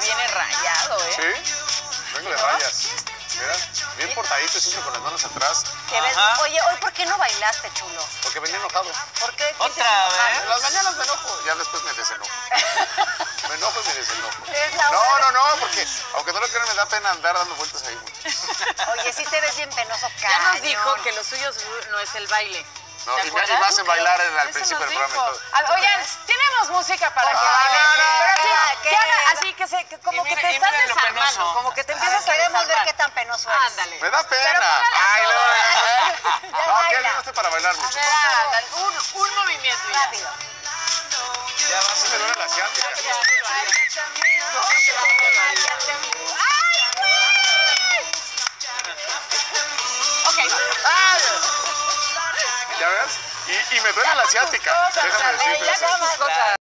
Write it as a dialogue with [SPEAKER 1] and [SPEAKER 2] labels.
[SPEAKER 1] viene rayado, ¿eh?
[SPEAKER 2] Sí, vengo de rayas. Mira, bien portadito, siempre con las manos atrás.
[SPEAKER 3] ¿Qué ves? Oye, ¿hoy por qué no bailaste, chulo?
[SPEAKER 2] Porque venía enojado.
[SPEAKER 3] ¿Por qué?
[SPEAKER 1] ¿Otra vez?
[SPEAKER 2] En las mañanas me enojo, ya después me desenojo. Me enojo y me desenojo.
[SPEAKER 3] Es la hora.
[SPEAKER 2] No, porque aunque no lo crean, me da pena andar dando vueltas ahí mucho.
[SPEAKER 3] Oye, sí te ves bien penoso,
[SPEAKER 1] Ya nos
[SPEAKER 3] cañón.
[SPEAKER 1] dijo que lo suyo no es el baile.
[SPEAKER 2] No,
[SPEAKER 1] ¿Te
[SPEAKER 2] y
[SPEAKER 1] acuerdas?
[SPEAKER 2] me hacen bailar al
[SPEAKER 1] Eso
[SPEAKER 2] principio
[SPEAKER 1] nos
[SPEAKER 2] del programa y
[SPEAKER 1] dijo.
[SPEAKER 2] todo.
[SPEAKER 1] Oigan, tenemos música para que
[SPEAKER 2] No,
[SPEAKER 1] bailen.
[SPEAKER 2] no,
[SPEAKER 1] Pero sí,
[SPEAKER 3] ¿qué?
[SPEAKER 1] que haga así que como
[SPEAKER 4] Y
[SPEAKER 1] que
[SPEAKER 4] mira-
[SPEAKER 1] te
[SPEAKER 4] y
[SPEAKER 1] estás
[SPEAKER 4] mira lo
[SPEAKER 1] desarmando,
[SPEAKER 4] penoso.
[SPEAKER 1] como que te empiezas a
[SPEAKER 3] Queremos ver
[SPEAKER 1] desarmar.
[SPEAKER 3] qué tan penoso eres.
[SPEAKER 1] Ándale.
[SPEAKER 2] Me da
[SPEAKER 1] Pero
[SPEAKER 2] pena.
[SPEAKER 1] póngale
[SPEAKER 2] Ay,
[SPEAKER 1] a todo.
[SPEAKER 3] Ya
[SPEAKER 2] No, que
[SPEAKER 3] baila.
[SPEAKER 2] no esté para bailar
[SPEAKER 1] A
[SPEAKER 2] mucho.
[SPEAKER 1] ver, ándale, un movimiento y ya.
[SPEAKER 3] Rápido.
[SPEAKER 2] Ya va, sí me duele la asiática.
[SPEAKER 1] Ok.
[SPEAKER 2] ¿Ya ves? Y me duele la asiática. Déjame decirte
[SPEAKER 1] Ya
[SPEAKER 2] eso.
[SPEAKER 1] con tus cosas.